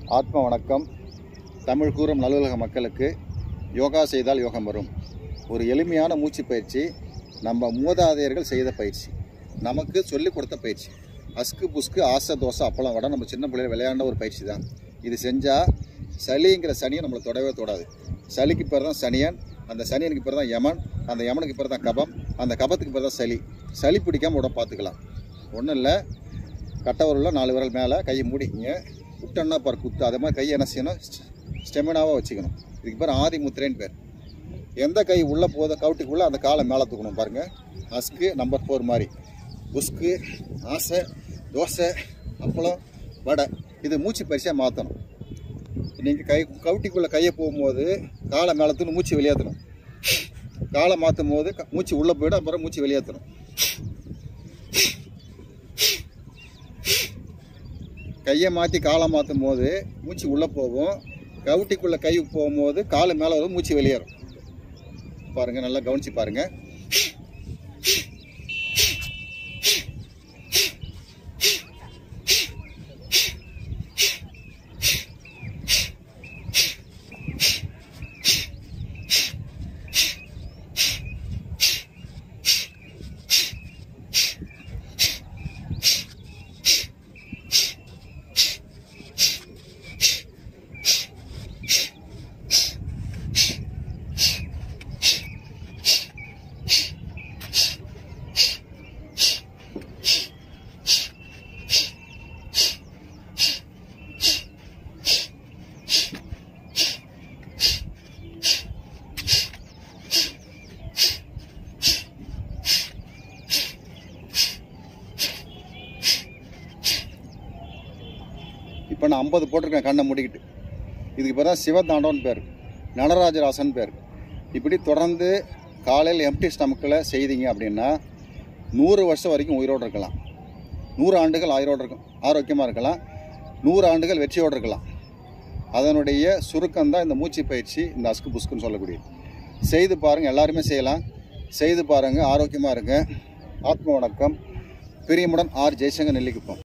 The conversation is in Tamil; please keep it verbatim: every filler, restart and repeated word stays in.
ஆத்ம வணக்கம். தமிழ் கூறும் நல்லுலக மக்களுக்கு யோகா செய்தால் யோகம் வரும். ஒரு எளிமையான மூச்சு பயிற்சி, நம்ம மூதாதையர்கள் செய்த பயிற்சி, நமக்கு சொல்லிக் கொடுத்த பயிற்சி. அஸ்கு புஸ்கு ஆசை தோசை அப்பளம் வடை நம்ம சின்ன பிள்ளைகள் விளையாண்ட ஒரு பயிற்சி தான். இது செஞ்சால் சளிங்கிற சனியை நம்மளை தொடவே தொடாது. சளிக்கு பேர் தான் சனியன், அந்த சனியனுக்கு பேர் தான் யமன், அந்த யமனுக்கு பேர் தான் கபம், அந்த கபத்துக்கு பேர் தான் சளி. சளி பிடிக்காமல் உடம்பு பார்த்துக்கலாம். ஒன்றும் இல்லை, கட்டவரில் நாலு விரல் மேலே கையை மூடிக்கிங்க. விட்டோன்னா பார் குத்து. அதே மாதிரி கையை என்ன செய்யணும், ஸ்டெமினாவாக வச்சுக்கணும். இதுக்கு பேர் ஆதி முத்திரைன்னு பேர். எந்த கை உள்ளே போதோ கவுட்டிக்குள்ளே அந்த காலை மேலே தூக்கணும். பாருங்கள், அஸ்கு நம்பர் ஃபோர் மாதிரி, புஸ்கு ஆசை தோசை அப்பளம் வடை. இது மூச்சு பயிற்சியாக மாற்றணும். நீங்கள் கை கவுட்டிக்குள்ளே கையை போகும்போது காலை மேலே தூக்கணும், மூச்சு வெளியேற்றணும். காலை மாற்றும் போது மூச்சு உள்ளே போய்டும், அப்புறம் மூச்சு வெளியேற்றணும். கையை மாற்றி காலை மாற்றும் போது மூச்சு உள்ளே போகும், கவுட்டிக்குள்ளே கை போகும்போது காலை மேலே வரும், மூச்சு வெளியேறும். பாருங்கள், நல்லா கவனித்து பாருங்கள். இப்போ நான் ஐம்பது போட்டிருக்கேன் கண்ணை மூடிக்கிட்டு. இதுக்கு பேர் தான் சிவதாண்டவன் பேர், நடராஜராசன் பேர். இப்படி தொடர்ந்து காலையில் எம்டி ஸ்டமக்கில் செய்தீங்க அப்படின்னா நூறு வருஷம் வரைக்கும் உயிரோடு இருக்கலாம். நூறு ஆண்டுகள் ஆயிரோடு இருக்கும், ஆரோக்கியமாக இருக்கலாம். நூறு ஆண்டுகள் வெற்றியோடு இருக்கலாம். அதனுடைய சுருக்கம் தான் இந்த மூச்சு பயிற்சி, இந்த அஸ்கு புஸ்குன்னு சொல்லக்கூடியது. செய்து பாருங்கள், எல்லாருமே செய்யலாம். செய்து பாருங்கள், ஆரோக்கியமாக இருங்க. ஆத்ம வணக்கம். பிரியமுடன் ஆர் ஜெய்சங்கர், நெல்லிக்குப்பம்.